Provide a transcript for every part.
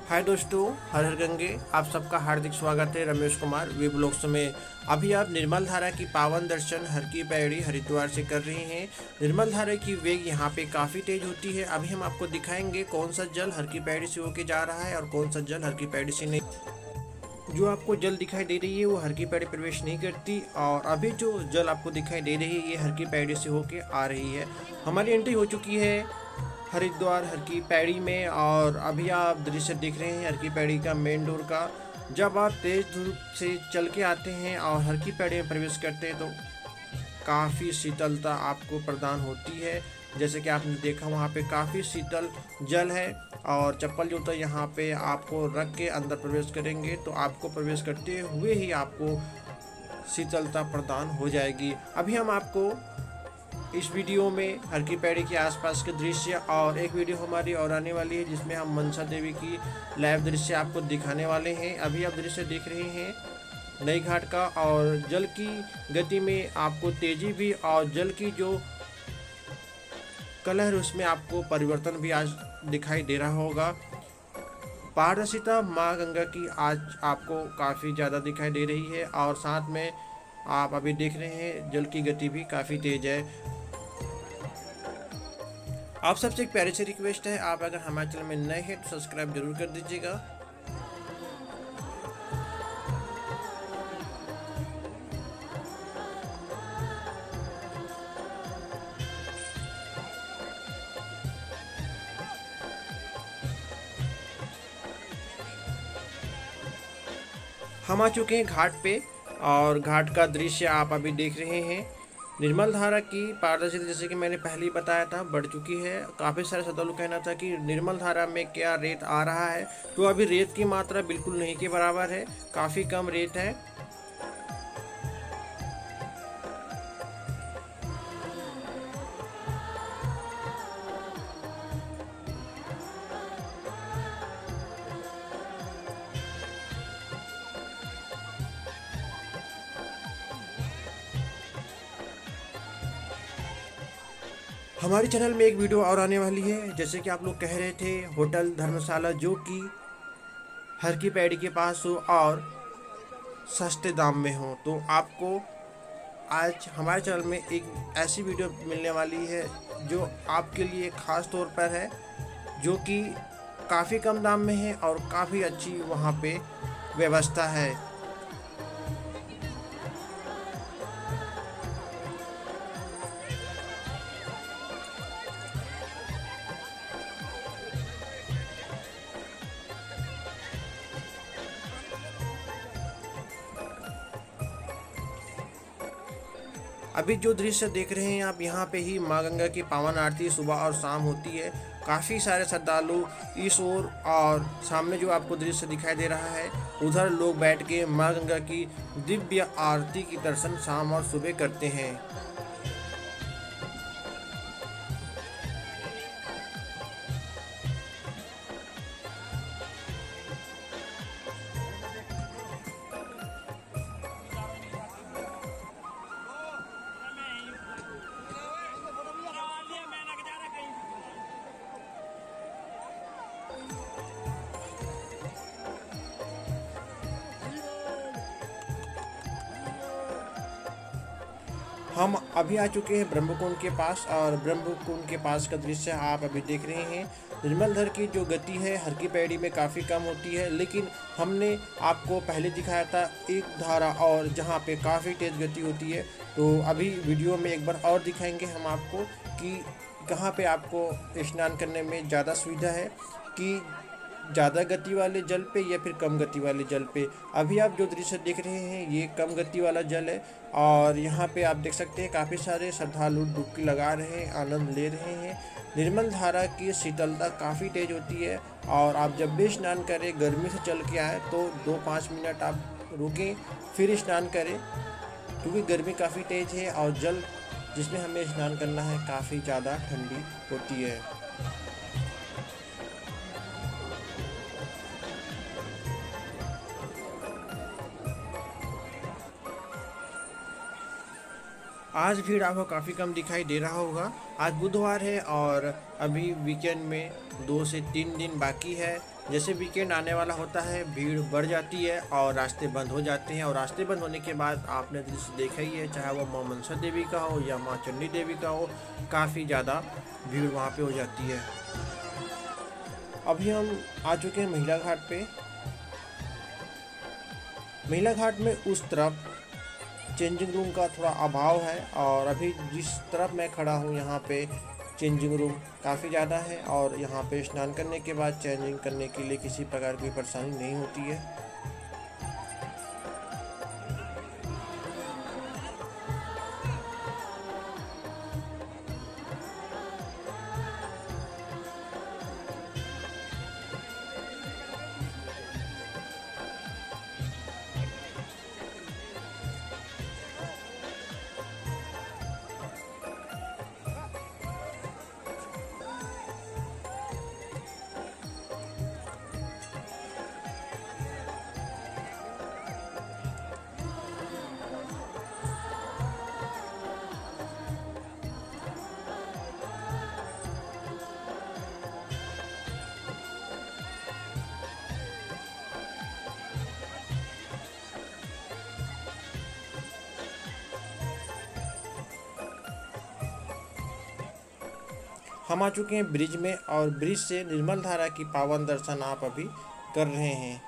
हाय दोस्तों, हर हर गंगे। आप सबका हार्दिक स्वागत है। रमेश कुमार वे ब्लॉग्स में। अभी आप निर्मल धारा की पावन दर्शन हर की पैड़ी हरिद्वार से कर रहे हैं। निर्मल धारा की वेग यहाँ पे काफ़ी तेज होती है। अभी हम आपको दिखाएंगे कौन सा जल हर की पैड़ी से होके जा रहा है और कौन सा जल हर की पैड़ी से नहीं। जो आपको जल दिखाई दे रही है वो हर की पैड़ी प्रवेश नहीं करती, और अभी जो जल आपको दिखाई दे रही है ये हर की पैड़ी से होके आ रही है। हमारी एंट्री हो चुकी है हरिद्वार हर की पैड़ी में, और अभी आप दृश्य देख रहे हैं हर की पैड़ी का मेन डोर का। जब आप तेज धूप से चल के आते हैं और हर की पैड़ी में प्रवेश करते हैं तो काफ़ी शीतलता आपको प्रदान होती है। जैसे कि आपने देखा वहाँ पे काफ़ी शीतल जल है, और चप्पल जूता यहाँ पे आपको रख के अंदर प्रवेश करेंगे तो आपको प्रवेश करते हुए ही आपको शीतलता प्रदान हो जाएगी। अभी हम आपको इस वीडियो में हर की पैड़ी के आसपास के दृश्य और एक वीडियो हमारी और आने वाली है जिसमें हम मनसा देवी की लाइव दृश्य आपको दिखाने वाले हैं। अभी आप दृश्य देख रहे हैं नई घाट का, और जल की गति में आपको तेजी भी और जल की जो कलर उसमें आपको परिवर्तन भी आज दिखाई दे रहा होगा। पारदर्शिता माँ गंगा की आज आपको काफ़ी ज़्यादा दिखाई दे रही है, और साथ में आप अभी देख रहे हैं जल की गति भी काफ़ी तेज है। आप सबसे एक प्यारी सी रिक्वेस्ट है, आप अगर हमारे चैनल में नए हैं तो सब्सक्राइब जरूर कर दीजिएगा। हम आ चुके हैं घाट पे, और घाट का दृश्य आप अभी देख रहे हैं। निर्मल धारा की पारदर्शिता जैसे कि मैंने पहले ही बताया था बढ़ चुकी है। काफ़ी सारे श्रद्धालु कहना था कि निर्मल धारा में क्या रेत आ रहा है, तो अभी रेत की मात्रा बिल्कुल नहीं के बराबर है, काफ़ी कम रेत है। हमारे चैनल में एक वीडियो और आने वाली है, जैसे कि आप लोग कह रहे थे होटल धर्मशाला जो कि हर की पैड़ी के पास हो और सस्ते दाम में हो, तो आपको आज हमारे चैनल में एक ऐसी वीडियो मिलने वाली है जो आपके लिए ख़ास तौर पर है, जो कि काफ़ी कम दाम में है और काफ़ी अच्छी वहाँ पे व्यवस्था है। अभी जो दृश्य देख रहे हैं आप, यहाँ पे ही माँ गंगा की पावन आरती सुबह और शाम होती है। काफ़ी सारे श्रद्धालु इस ओर और सामने जो आपको दृश्य दिखाई दे रहा है उधर लोग बैठ के माँ गंगा की दिव्य आरती की दर्शन शाम और सुबह करते हैं। हम अभी आ चुके हैं ब्रह्मकुंड के पास, और ब्रह्मकुंड के पास का दृश्य आप अभी देख रहे हैं। निर्मल धारा की जो गति है हर की पैड़ी में काफ़ी कम होती है, लेकिन हमने आपको पहले दिखाया था एक धारा और जहां पे काफ़ी तेज़ गति होती है। तो अभी वीडियो में एक बार और दिखाएंगे हम आपको कि कहाँ पे आपको स्नान करने में ज़्यादा सुविधा है, कि ज़्यादा गति वाले जल पे या फिर कम गति वाले जल पे। अभी आप जो दृश्य देख रहे हैं ये कम गति वाला जल है, और यहाँ पे आप देख सकते हैं काफ़ी सारे श्रद्धालु डुबकी लगा रहे हैं, आनंद ले रहे हैं। निर्मल धारा की शीतलता काफ़ी तेज होती है, और आप जब भी स्नान करें गर्मी से चल के आए तो 2-5 मिनट आप रुकें फिर स्नान करें, क्योंकि गर्मी काफ़ी तेज है और जल जिसमें हमें स्नान करना है काफ़ी ज़्यादा ठंडी होती है। आज भीड़ आपको काफ़ी कम दिखाई दे रहा होगा। आज बुधवार है और अभी वीकेंड में 2 से 3 दिन बाकी है। जैसे वीकेंड आने वाला होता है भीड़ बढ़ जाती है और रास्ते बंद हो जाते हैं, और रास्ते बंद होने के बाद आपने दृश्य देखा ही है, चाहे वो माँ मनसा देवी का हो या माँ चंडी देवी का हो, काफ़ी ज़्यादा भीड़ वहाँ पे हो जाती है। अभी हम आ चुके हैं महिला घाट पे। महिला घाट में उस तरफ चेंजिंग रूम का थोड़ा अभाव है, और अभी जिस तरफ मैं खड़ा हूँ यहाँ पे चेंजिंग रूम काफ़ी ज़्यादा है, और यहाँ पे स्नान करने के बाद चेंजिंग करने के लिए किसी प्रकार की परेशानी नहीं होती है। हम आ चुके हैं ब्रिज में, और ब्रिज से निर्मल धारा की पावन दर्शन आप अभी कर रहे हैं।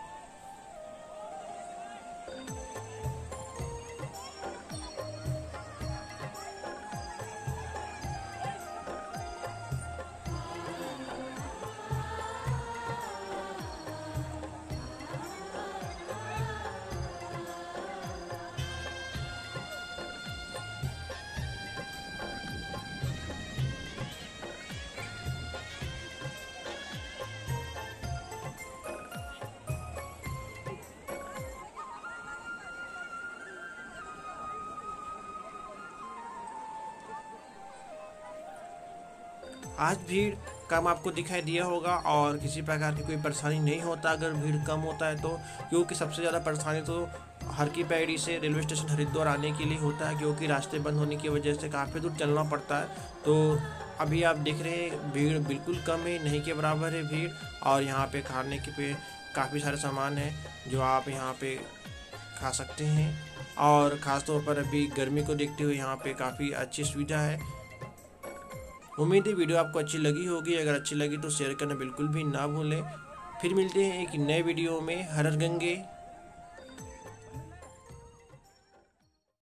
आज भीड़ कम आपको दिखाई दिया होगा, और किसी प्रकार की कोई परेशानी नहीं होता अगर भीड़ कम होता है तो, क्योंकि सबसे ज़्यादा परेशानी तो हर की पैड़ी से रेलवे स्टेशन हरिद्वार आने के लिए होता है, क्योंकि रास्ते बंद होने की वजह से काफ़ी दूर चलना पड़ता है। तो अभी आप देख रहे हैं भीड़ बिल्कुल कम है, नहीं के बराबर है भीड़। और यहाँ पे खाने के पे काफ़ी सारे सामान हैं जो आप यहाँ पे खा सकते हैं, और ख़ास तौर पर अभी गर्मी को देखते हुए यहाँ पे काफ़ी अच्छी सुविधा है। उम्मीद है वीडियो आपको अच्छी लगी होगी। अगर अच्छी लगी तो शेयर करना बिल्कुल भी ना भूलें। फिर मिलते हैं एक नए वीडियो में। हर हर गंगे।